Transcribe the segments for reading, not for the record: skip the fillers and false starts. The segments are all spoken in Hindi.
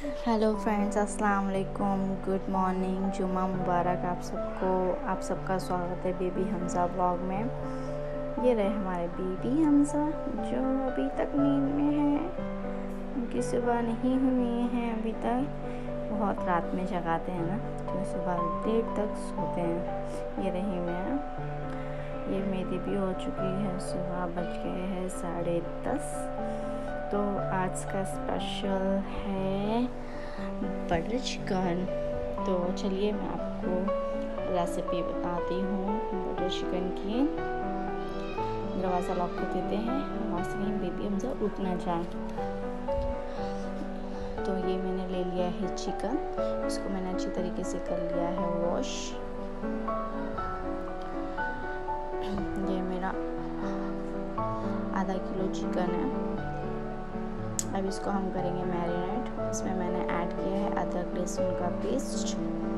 हेलो फ्रेंड्स, अस्सलाम वालेकुम, गुड मॉर्निंग, जुम्मा मुबारक आप सबका स्वागत है बेबी हमज़ा व्लॉग में। ये रहे हमारे बेबी हमज़ा जो अभी तक नींद में है। उनकी सुबह नहीं हुई है अभी तक, बहुत रात में जगाते हैं ना तो सुबह देर तक सोते हैं। ये रही मैं, ये मेरी भी हो चुकी है, सुबह बज गए हैं 10:30। तो आज का स्पेशल है बटर चिकन। तो चलिए मैं आपको रेसिपी बताती हूँ बटर चिकन की। दरवाज़ा लॉक कर देते हैं, वहाँ से कहीं बेबी हमसे उठ ना जाए। तो ये मैंने ले लिया है चिकन, इसको मैंने अच्छी तरीके से कर लिया है वॉश। ये मेरा आधा किलो चिकन है। अब इसको हम करेंगे मैरिनेट। इसमें मैंने ऐड किया है अदरक लहसुन का पेस्ट,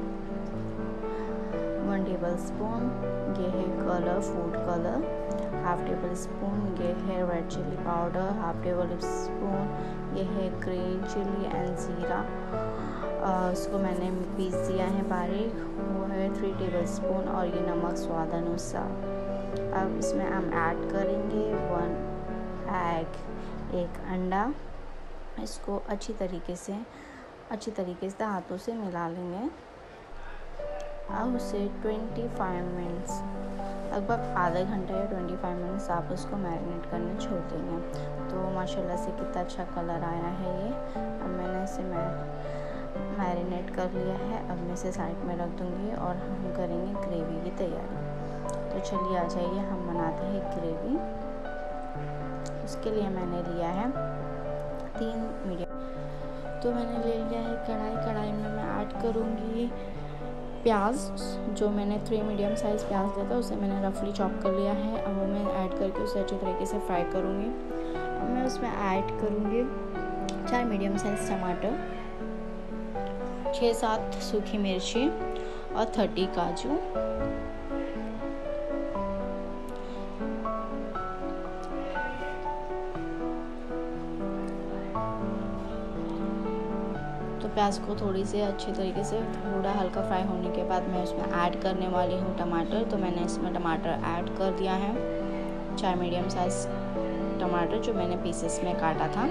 1 टेबल स्पून ये है colour, food colour, 1/2 tablespoon ये है red chili powder, 1/2 tablespoon ये है ग्रीन चिली एंड ज़ीरा। इसको मैंने पीस दिया है बारीक, वो है 3 टेबल स्पून। और ये नमक स्वाद अनुसार। अब इसमें हम ऐड करेंगे 1 एग, 1 अंडा। इसको अच्छी तरीके से हाथों से मिला लेंगे। अब उसे 25 मिनट्स, लगभग आधे घंटे या 25 मिनट्स आप उसको मैरिनेट करने छोड़ देंगे। तो माशाल्लाह से कितना अच्छा कलर आया है ये। अब मैंने इसे मैरिनेट कर लिया है। अब मैं इसे साइड में रख दूँगी और हम करेंगे ग्रेवी की तैयारी। तो चलिए आ जाइए, हम बनाते हैं ग्रेवी। उसके लिए मैंने लिया है 3 मीडियम। तो मैंने ले लिया है कढ़ाई में मैं ऐड करूँगी प्याज। जो मैंने 3 मीडियम साइज़ प्याज लिया था उसे मैंने रफली चॉप कर लिया है। अब वो मैं ऐड करके उसे अच्छे तरीके से फ्राई करूँगी। अब मैं उसमें ऐड करूँगी 4 मीडियम साइज़ टमाटर, 6-7 सूखी मिर्ची और 30 काजू। तो प्याज को थोड़ी सी अच्छी तरीके से थोड़ा हल्का फ्राई होने के बाद मैं उसमें ऐड करने वाली हूँ टमाटर। तो मैंने इसमें टमाटर ऐड कर दिया है, 4 मीडियम साइज टमाटर जो मैंने पीसेस में काटा था।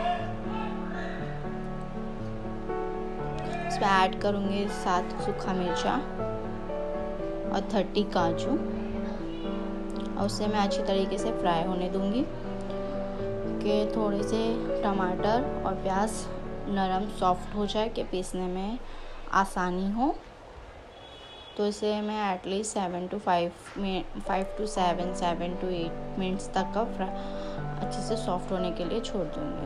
इसमें ऐड करूँगी 7 सूखा मिर्चा और 30 काजू, और उसे मैं अच्छी तरीके से फ्राई होने दूँगी कि थोड़े से टमाटर और प्याज नरम सॉफ्ट हो जाए कि पीसने में आसानी हो। तो इसे मैं एटलीस्ट 7 to 8 मिनट्स तक का अच्छे से सॉफ्ट होने के लिए छोड़ दूँगी।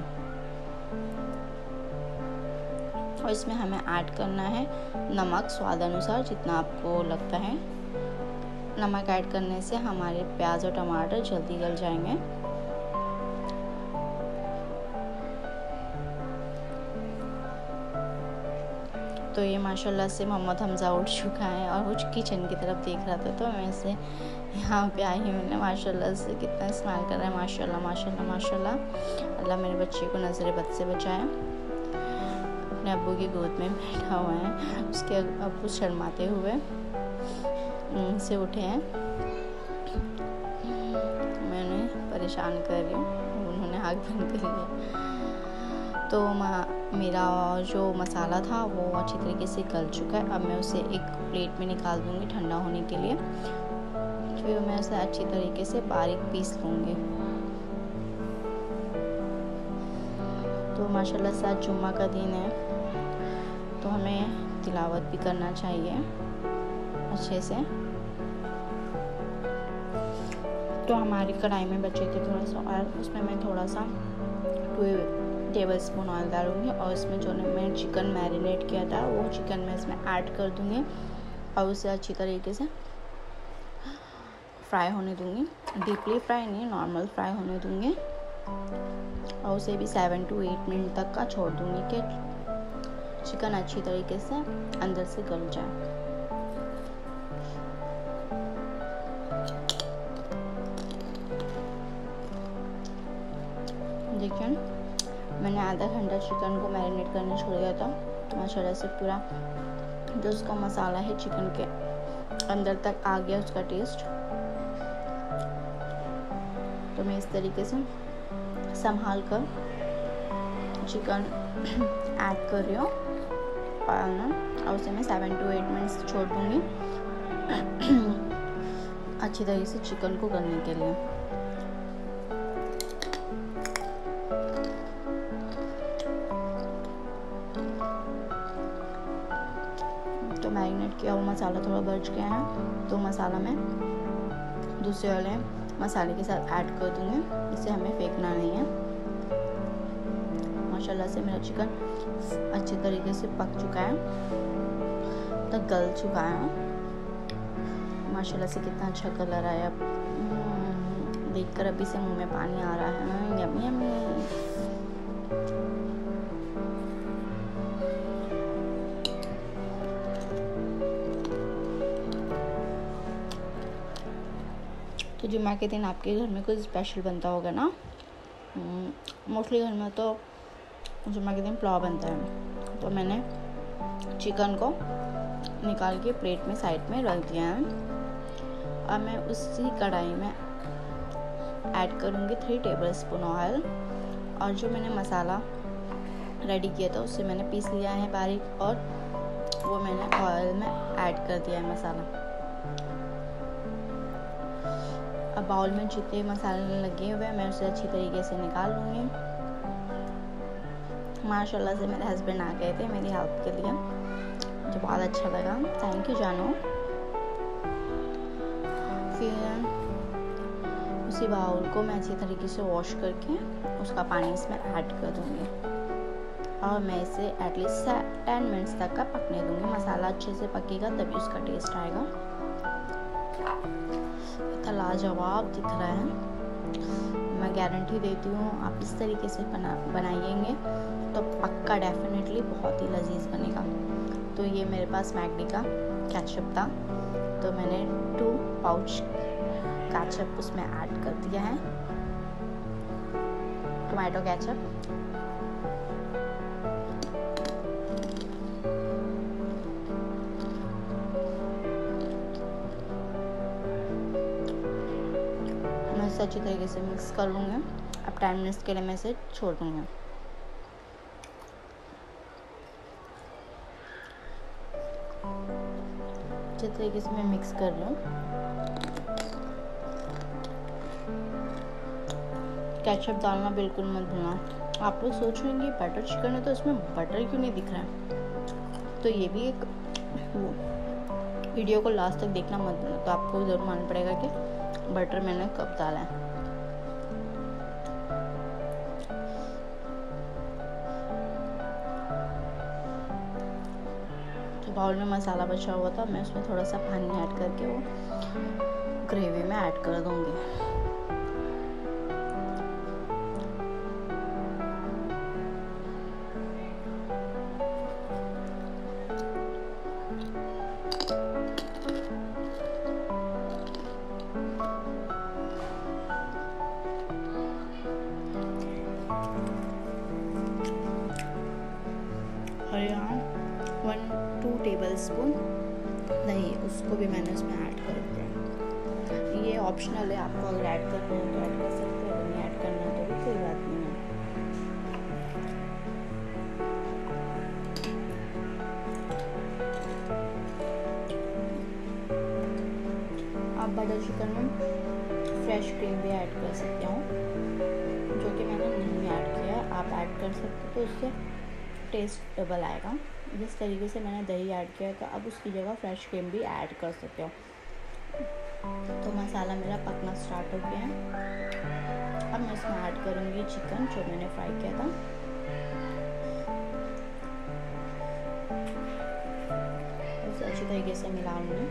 और इसमें हमें ऐड करना है नमक स्वाद अनुसार, जितना आपको लगता है। नमक ऐड करने से हमारे प्याज और टमाटर जल्दी गल जाएंगे। तो ये माशाल्लाह से मोहम्मद हमज़ा उठ चुका है और वो किचन की तरफ देख रहा था, तो मैं इसे यहाँ पे आई हूँ। माशाल्लाह से कितना स्माइल कर रहा है, माशाल्लाह माशाल्लाह माशाल्लाह। अल्लाह मेरे बच्चे को नज़र बद से बचाए। अपने अब्बू की गोद में बैठा हुआ है, उसके अब्बू शर्माते हुए से उठे हैं। मैं उन्हें परेशान कर रही हूँ, उन्होंने आग बंद कर लिया। तो मेरा जो मसाला था वो अच्छी तरीके से गल चुका है। अब मैं उसे एक प्लेट में निकाल दूँगी ठंडा होने के लिए। फिर मैं उसे अच्छी तरीके से बारीक पीस लूँगी। तो माशाल्लाह से आज जुम्मा का दिन है, तो हमें तिलावत भी करना चाहिए अच्छे से। तो हमारी कढ़ाई में बचे थे थोड़ा सा ऑयल, उसमें मैं थोड़ा सा 2 टेबल स्पून ऑयल डालूँगी और इसमें जो मैं चिकन मैरिनेट किया था वो चिकन मैं इसमें ऐड कर दूँगी और उसे अच्छी तरीके से फ्राई होने दूँगी। डीपली फ्राई नहीं, नॉर्मल फ्राई होने दूँगी। और उसे भी 7 to 8 मिनट तक का छोड़ दूँगी कि चिकन अच्छी तरीके से अंदर से गल जाए। देखिए मैंने आधा घंटा चिकन को मैरिनेट करने छोड़ दिया था, तो माशाल्लाह से पूरा जो उसका मसाला है चिकन के अंदर तक आ गया उसका टेस्ट। तो मैं इस तरीके से संभाल कर चिकन ऐड कर रही हूँ और उसे मैं 7 to 8 मिनट्स छोड़ दूँगी अच्छी तरीके से चिकन को गलने के लिए। तो मैरिनेट किया हुआ मसाला थोड़ा बच गया है, तो मसाला मैं दूसरे वाले मसाले के साथ ऐड कर दूँगी, इसे हमें फेंकना नहीं है। माशाल्लाह से मेरा चिकन अच्छे तरीके से पक चुका है, तो गल चुका है। माशाल्लाह से कितना अच्छा कलर आया, देखकर अभी से मुंह में पानी आ रहा है। Yummy yummy. तो जुम्मा के दिन आपके घर में कुछ स्पेशल बनता होगा ना। मोस्टली घर में तो जुम्मा के दिन पुलाव बनता है। तो मैंने चिकन को निकाल के प्लेट में साइड में रख दिया है। अब मैं उसी कढ़ाई में ऐड करूँगी 3 टेबलस्पून ऑयल, और जो मैंने मसाला रेडी किया था उससे मैंने पीस लिया है बारीक, और वो मैंने ऑयल में ऐड कर दिया है मसाला। अब बाउल में जितने मसाले लगे हुए हैं मैं उसे अच्छी तरीके से निकाल लूँगी। माशाल्लाह से मेरे हस्बैंड आ गए थे मेरी हेल्प के लिए, मुझे बहुत अच्छा लगा, थैंक यू जानू। फिर उसी बाउल को मैं अच्छी तरीके से वॉश करके उसका पानी इसमें ऐड कर दूँगी, और मैं इसे एटलीस्ट 10 मिनट्स तक का पकने दूँगी। मसाला अच्छे से पकेगा तभी उसका टेस्ट आएगा। इतना लाजवाब दिख रहा है, मैं गारंटी देती हूँ आप इस तरीके से बनाइएंगे तो पक्का डेफिनेटली बहुत ही लजीज बनेगा। तो ये मेरे पास मैकडी का केचप था, तो मैंने 2 पाउच केचप उसमें ऐड कर दिया है, टोमेटो केचप। मैं इसे अच्छी तरीके से मिक्स कर लूँगी। अब 10 मिनट्स के लिए मैं इसे छोड़ दूँगी। अच्छे तरीके से मैं मिक्स कर रही हूँ। केचप डालना बिल्कुल मत भूलना। आप लोग सोच रहे होंगे बटर चिकन है तो इसमें बटर क्यों नहीं दिख रहा है, तो ये भी एक वीडियो को लास्ट तक देखना मत भूलना, तो आपको ज़रूर मालूम पड़ेगा कि बटर मैंने कब डाला है। तो बाउल में मसाला बचा हुआ था, मैं उसमें थोड़ा सा पानी ऐड करके वो ग्रेवी में ऐड कर दूँगी। और यहाँ 1-2 टेबलस्पून दही, उसको भी मैंने उसमें ऐड कर दिया। ये ऑप्शनल है, आपको अगर ऐड करना है तो ऐड कर सकते हैं, अगर नहीं ऐड करना है तो भी कोई बात नहीं है। आप बटर चिकन में फ्रेश क्रीम भी ऐड कर सकते हो, जो कि मैंने नहीं ऐड किया। आप ऐड कर सकते हो तो उससे टेस्ट डबल आएगा। जिस तरीके से मैंने दही ऐड किया था, अब उसकी जगह फ्रेश क्रीम भी ऐड कर सकते हो। तो मसाला मेरा पकना स्टार्ट हो गया है। अब मैं इसमें ऐड करूँगी चिकन जो मैंने फ्राई किया था। उसे अच्छी तरीके से मिला लूँगी।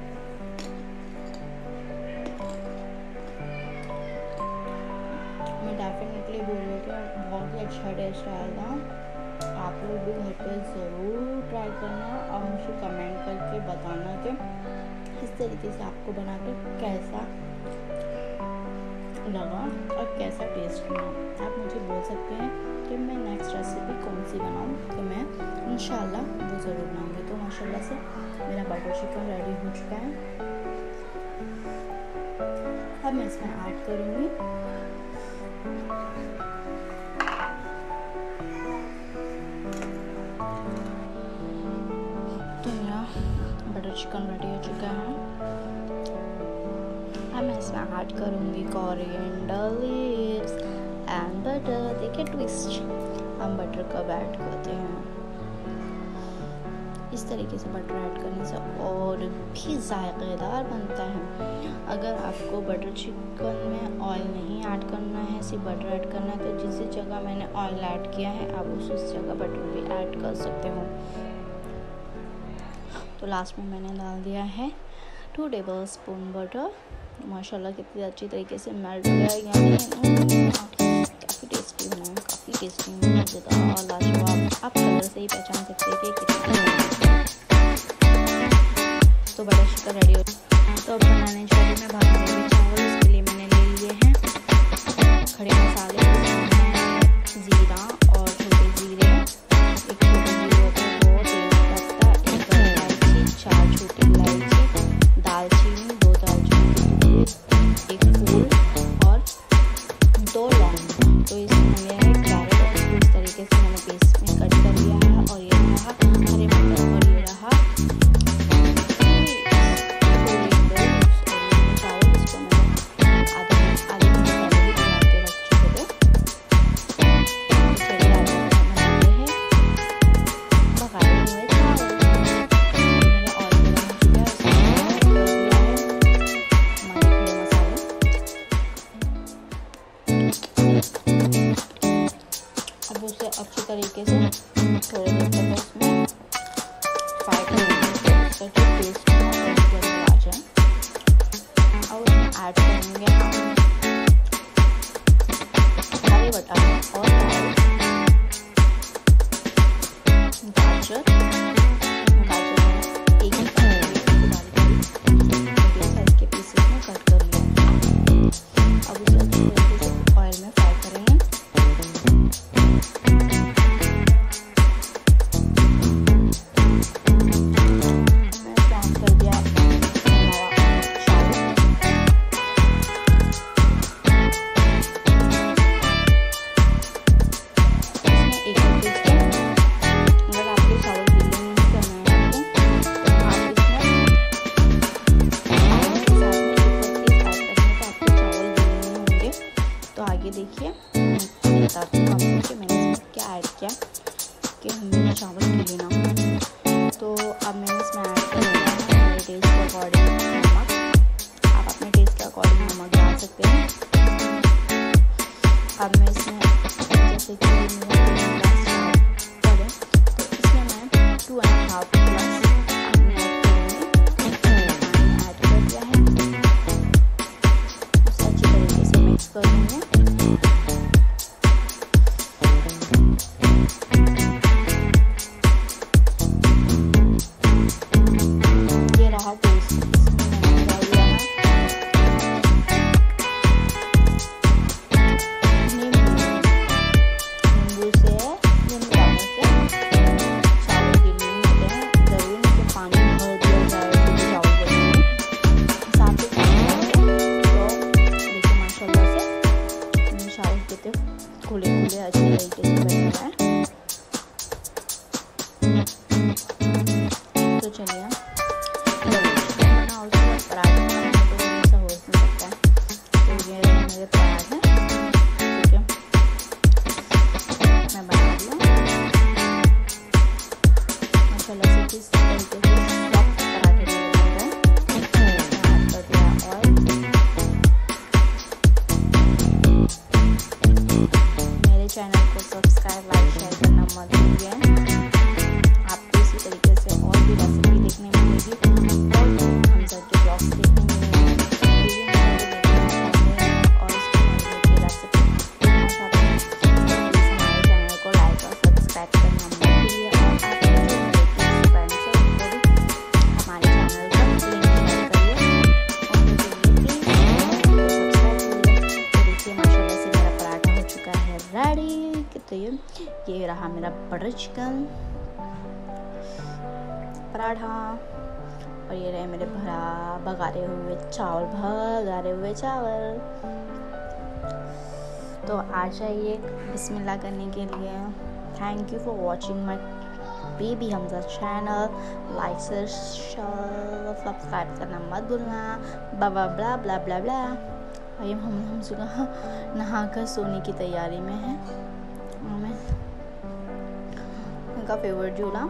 मैं डेफिनेटली बोल रही हूँ कि बहुत ही अच्छा टेस्ट आएगा। आप लोग भी घर पे ज़रूर ट्राई करना और मुझे कमेंट करके बताना कि इस तरीके से आपको बनाकर कैसा लगा और कैसा टेस्ट बना। आप मुझे बोल सकते हैं कि मैं नेक्स्ट रेसिपी कौन सी बनाऊँ, तो मैं इंशाल्लाह वो ज़रूर बनाऊँगी। तो माशाल्लाह से मेरा बटर चिकन रेडी हो चुका है। अब मैं इसमें ऐड करूँगी तो मेरा बटर चिकन रेडी हो चुका है। अब मैं इसमें ऐड करूँगी कोरिएंडर लीव्स एंड बटर। देखिए ट्विस्ट, हम बटर कब ऐड करते हैं, इस तरीके से बटर ऐड करने से और भी जायकेदार बनता है। अगर आपको बटर चिकन में ऑयल नहीं ऐड करना है, सिर्फ बटर ऐड करना है, तो जिस जगह मैंने ऑयल ऐड किया है आप उस जगह बटर भी ऐड कर सकते हो। तो लास्ट में मैंने डाल दिया है 2 टेबलस्पून बटर। माशाल्लाह कितनी अच्छी तरीके से मेल्ट हो गया, काफ़ी टेस्टी बना है, काफ़ी टेस्टी मज़ेदार और लाजवाब। आप कलर से ही पहचान सकते हैं कि कितना। तो बटर चिकन रेडी हो। तो अब बनाने जा रही मैं भात में चावल। इसके लिए मैंने ले लिए हैं खड़े मसाले, ज़ीरा और छोटे ज़ीरे, एक छोटे ज़ीरे को 2 तेज़पत्ता, 1 इलायची, 4 छोटी इलायची, दालचीनी, 2 दालचीनी, 1 फूल और 2 लौंग। तो इसमें मैंने कैरेट और इसको इस तरीके से मैंने पेस्ट में कट कर लिया है। और ये रहा हरे मटर और ये रहा अब उसे अच्छी तरीके से थोड़ी देर तक उसमें फ्राई करेंगे, उसका जो टेस्ट है वो आ जाए। अब उसमें ऐड करेंगे हम हरे बटाटे और गाजर। एक ही साइज के पीसेस में कट कर लिया। अब उसे अच्छी तरीके से ऑयल में फ्राई करेंगे। देखिए मैं बताती हूँ आपको कि मैंने इसमें क्या ऐड किया कि हमने चावल गीले ना हो। तो अब मैंने इसमें ऐड कर दिया है मेरे टेस्ट के अकॉर्डिंग नमक। आप अपने टेस्ट के अकॉर्डिंग नमक डाल सकते हैं। अब मैं इसमें जैसे कि करें तो इसमें मैं 2.5 ग्लास पानी ऐड कर दिया है। उसे अच्छी तरीके से मिक्स कर देंगे। ये रहा मेरा बटर चिकन पराठा, और ये रहे मेरे भगारे हुए चावल। तो आ जाइए बिस्मिल्लाह करने के लिए। Thank you for watching my baby Hamza channel. Like से सब्सक्राइब करना मत भूलना। ब्ला ब्ला ब्ला ब्ला ब्ला। भाई हम सुबह नहा कर सोने की तैयारी में है। हमें उनका फेवरेट झूला।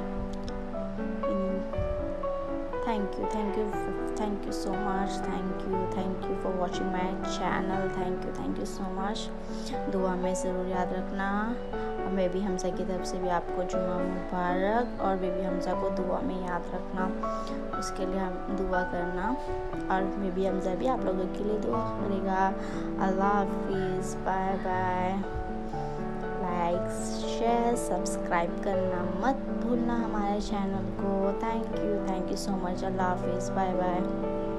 thank you so much, thank you for watching my channel, thank you so much। दुआ में ज़रूर याद रखना, और बेबी हमजा की तरफ से भी आपको जुम्मा मुबारक, और बेबी हमजा को दुआ में याद रखना, उसके लिए हम दुआ करना, और बेबी हमजा भी आप लोगों के लिए दुआ करेगा। अल्लाह हाफिज़, bye bye. Like share subscribe करना मत भूलना हमारे चैनल को। Thank you so much. Allah हाफिज़, बाय बाय।